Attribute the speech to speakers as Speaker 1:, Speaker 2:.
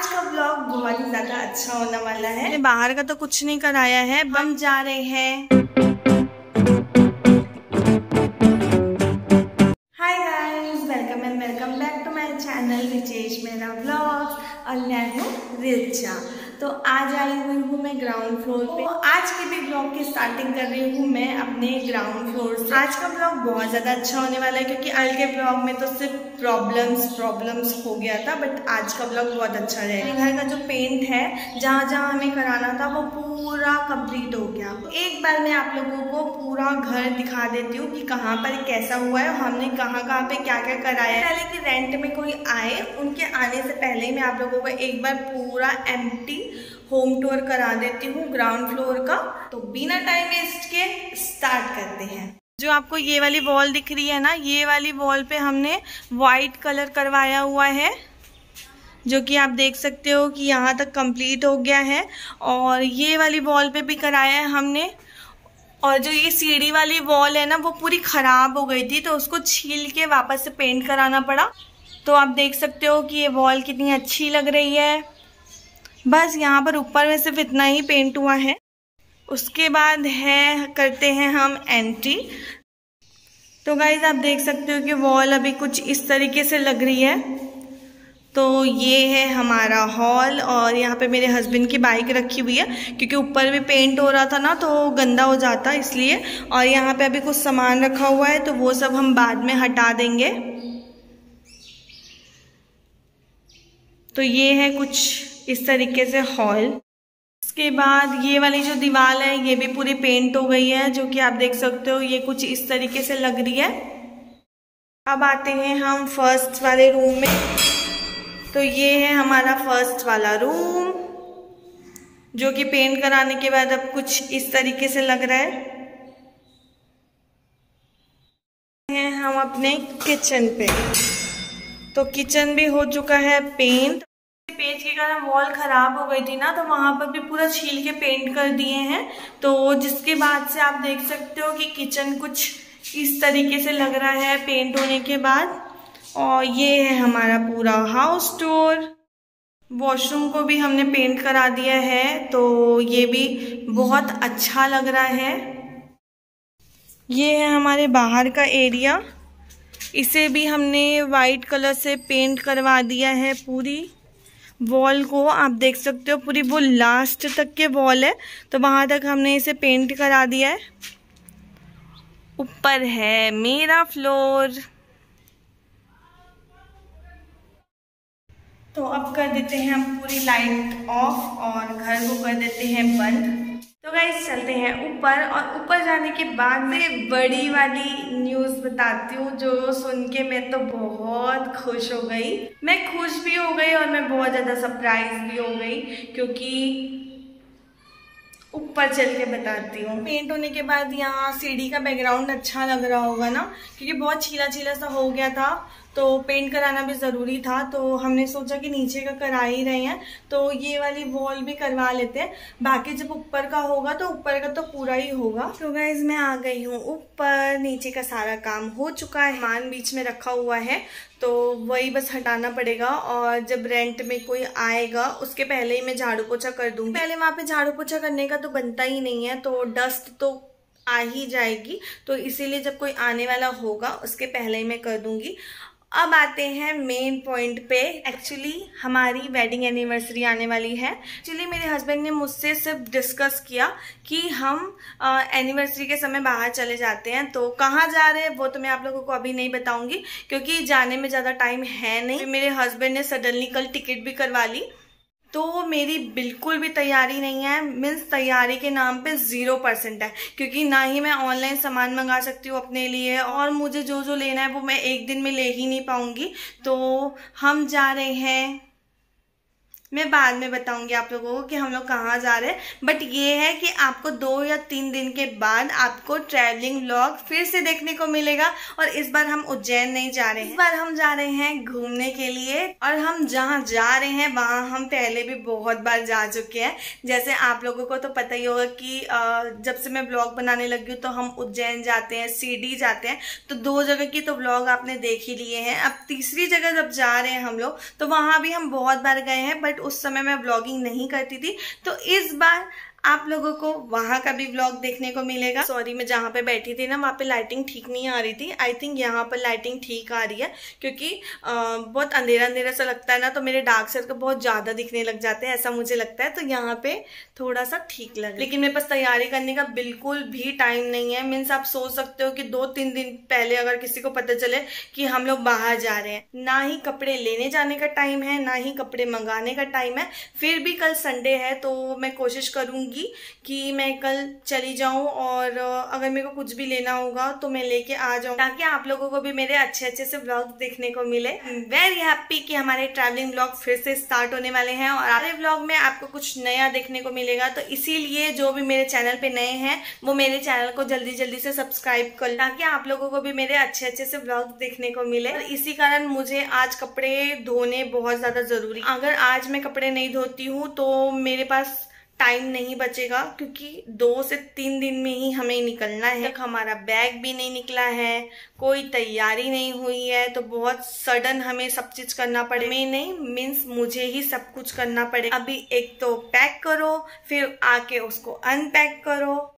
Speaker 1: आज का ब्लॉग बहुत ही ज्यादा अच्छा होने वाला है। बाहर का तो कुछ नहीं कराया है, हम जा रहे हैं। Hi guys, welcome and welcome back to my channel Richesh मेरा ब्लॉग्स और मैं हूँ रिचा। तो आज आई हुई हूँ मैं ग्राउंड फ्लोर पे। तो आज के भी ब्लॉग की स्टार्टिंग कर रही हूँ मैं अपने ग्राउंड फ्लोर से। आज का ब्लॉग बहुत ज़्यादा अच्छा होने वाला है क्योंकि कल के ब्लॉग में तो सिर्फ प्रॉब्लम्स हो गया था, बट आज का ब्लॉग बहुत अच्छा रहेगा। घर का जो पेंट है जहाँ जहाँ हमें कराना था वो पूरा कंप्लीट हो गया। एक बार मैं आप लोगों को पूरा घर दिखा देती हूँ कि कहाँ पर कैसा हुआ है, हमने कहाँ कहाँ पे क्या क्या कराया है। पहले कि रेंट में कोई आए, उनके आने से पहले ही मैं आप लोगों को एक बार पूरा एम्प्टी होम टूर करा देती हूँ ग्राउंड फ्लोर का। तो बिना टाइम वेस्ट के स्टार्ट करते हैं। जो आपको ये वाली वॉल दिख रही है ना, ये वाली वॉल पे हमने वाइट कलर करवाया हुआ है, जो कि आप देख सकते हो कि यहाँ तक कंप्लीट हो गया है। और ये वाली वॉल पे भी कराया है हमने। और जो ये सीढ़ी वाली वॉल है ना, वो पूरी खराब हो गई थी तो उसको छील के वापस से पेंट कराना पड़ा। तो आप देख सकते हो कि ये वॉल कितनी अच्छी लग रही है। बस यहाँ पर ऊपर में सिर्फ इतना ही पेंट हुआ है। उसके बाद करते हैं हम एंट्री। तो गाइज आप देख सकते हो कि वॉल अभी कुछ इस तरीके से लग रही है। तो ये है हमारा हॉल और यहाँ पे मेरे हस्बैंड की बाइक रखी हुई है क्योंकि ऊपर भी पेंट हो रहा था ना तो गंदा हो जाता इसलिए। और यहाँ पे अभी कुछ सामान रखा हुआ है तो वो सब हम बाद में हटा देंगे। तो ये है कुछ इस तरीके से हॉल। उसके बाद ये वाली जो दीवार है ये भी पूरी पेंट हो गई है, जो कि आप देख सकते हो ये कुछ इस तरीके से लग रही है। अब आते हैं हम फर्स्ट वाले रूम में। तो ये है हमारा फर्स्ट वाला रूम, जो कि पेंट कराने के बाद अब कुछ इस तरीके से लग रहा है। हम अपने किचन पे। तो किचन भी हो चुका है पेंट। पेज के कारण वॉल खराब हो गई थी ना, तो वहां पर भी पूरा छील के पेंट कर दिए हैं। तो जिसके बाद से आप देख सकते हो कि किचन कुछ इस तरीके से लग रहा है पेंट होने के बाद। और ये है हमारा पूरा हाउस टूर। वॉशरूम को भी हमने पेंट करा दिया है, तो ये भी बहुत अच्छा लग रहा है। ये है हमारे बाहर का एरिया, इसे भी हमने वाइट कलर से पेंट करवा दिया है। पूरी वॉल को आप देख सकते हो, पूरी वो लास्ट तक के वॉल है तो वहां तक हमने इसे पेंट करा दिया है। ऊपर है मेरा फ्लोर। तो अब कर देते हैं हम पूरी लाइट ऑफ और घर को कर देते हैं बंद। तो गाइस चलते हैं ऊपर। और ऊपर जाने के बाद मैं बड़ी वाली न्यूज़ बताती हूँ, जो सुन के मैं तो बहुत खुश हो गई। मैं खुश भी हो गई और मैं बहुत ज़्यादा सरप्राइज भी हो गई, क्योंकि ऊपर चल के बताती हूँ। पेंट होने के बाद यहाँ सीढ़ी का बैकग्राउंड अच्छा लग रहा होगा ना, क्योंकि बहुत छीला छीला सा हो गया था तो पेंट कराना भी ज़रूरी था। तो हमने सोचा कि नीचे का करा ही रहे हैं तो ये वाली वॉल भी करवा लेते हैं। बाकी जब ऊपर का होगा तो ऊपर का तो पूरा ही होगा। तो गाइज मैं आ गई हूँ ऊपर। नीचे का सारा काम हो चुका है, सामान बीच में रखा हुआ है तो वही बस हटाना पड़ेगा। और जब रेंट में कोई आएगा उसके पहले ही मैं झाड़ू पोछा कर दूंगी। पहले वहाँ पे झाड़ू पोछा करने का तो बनता ही नहीं है, तो डस्ट तो आ ही जाएगी, तो इसीलिए जब कोई आने वाला होगा उसके पहले ही मैं कर दूंगी। अब आते हैं मेन पॉइंट पे। एक्चुअली हमारी वेडिंग एनिवर्सरी आने वाली है। एक्चुअली मेरे हस्बैंड ने मुझसे सिर्फ डिस्कस किया कि हम एनिवर्सरी के समय बाहर चले जाते हैं। तो कहाँ जा रहे हैं वो तो मैं आप लोगों को अभी नहीं बताऊंगी, क्योंकि जाने में ज़्यादा टाइम है नहीं। मेरे हस्बैंड ने सडनली कल टिकट भी करवा ली, तो मेरी बिल्कुल भी तैयारी नहीं है। मीन्स तैयारी के नाम पे 0% है, क्योंकि ना ही मैं ऑनलाइन सामान मंगा सकती हूँ अपने लिए, और मुझे जो जो लेना है वो मैं एक दिन में ले ही नहीं पाऊंगी। तो हम जा रहे हैं, मैं बाद में बताऊंगी आप लोगों को कि हम लोग कहाँ जा रहे हैं। बट ये है कि आपको 2 या 3 दिन के बाद आपको ट्रैवलिंग व्लॉग फिर से देखने को मिलेगा। और इस बार हम उज्जैन नहीं जा रहे हैं, इस बार हम जा रहे हैं घूमने के लिए। और हम जहाँ जा रहे हैं वहाँ हम पहले भी बहुत बार जा चुके हैं। जैसे आप लोगों को तो पता ही होगा कि जब से मैं व्लॉग बनाने लगी हूँ तो हम उज्जैन जाते हैं, शिरडी जाते हैं। तो 2 जगह की तो व्लॉग आपने देख ही लिए हैं। अब तीसरी जगह जब जा रहे हैं हम लोग तो वहाँ भी हम बहुत बार गए हैं, बट उस समय मैं व्लॉगिंग नहीं करती थी। तो इस बार आप लोगों को वहां का भी व्लॉग देखने को मिलेगा। सॉरी, मैं जहाँ पे बैठी थी ना वहाँ पे लाइटिंग ठीक नहीं आ रही थी। आई थिंक यहाँ पर लाइटिंग ठीक आ रही है, क्योंकि बहुत अंधेरा अंधेरा सा लगता है ना, तो मेरे डार्क सर्कल बहुत ज्यादा दिखने लग जाते हैं, ऐसा मुझे लगता है। तो यहाँ पे थोड़ा सा ठीक लग, लेकिन मेरे पास तैयारी करने का बिल्कुल भी टाइम नहीं है। मीन्स आप सोच सकते हो कि 2-3 दिन पहले अगर किसी को पता चले कि हम लोग बाहर जा रहे हैं, ना ही कपड़े लेने जाने का टाइम है, ना ही कपड़े मंगाने का टाइम है। फिर भी कल संडे है तो मैं कोशिश करूंगी कि मैं कल चली जाऊं, और अगर मेरे को कुछ भी लेना होगा तो मैं लेके आ जाऊं, ताकि आप लोगों को भी मेरे अच्छे अच्छे से व्लॉग देखने को मिले। वेरी हैप्पी कि हमारे ट्रैवलिंग व्लॉग फिर से स्टार्ट होने वाले हैं, और अगले व्लॉग में आपको कुछ नया देखने को मिलेगा। तो इसीलिए जो भी मेरे चैनल पे नए हैं वो मेरे चैनल को जल्दी जल्दी से सब्सक्राइब कर, ताकि आप लोगों को भी मेरे अच्छे अच्छे से व्लॉग देखने को मिले। और इसी कारण मुझे आज कपड़े धोने बहुत ज्यादा जरूरी। अगर आज मैं कपड़े नहीं धोती हूँ तो मेरे पास टाइम नहीं बचेगा, क्योंकि 2 से 3 दिन में ही हमें निकलना है। तक हमारा बैग भी नहीं निकला है, कोई तैयारी नहीं हुई है, तो बहुत सडन हमें सब चीज करना पड़े। मैं नहीं, मीन्स मुझे ही सब कुछ करना पड़े। अभी एक तो पैक करो, फिर आके उसको अनपैक करो,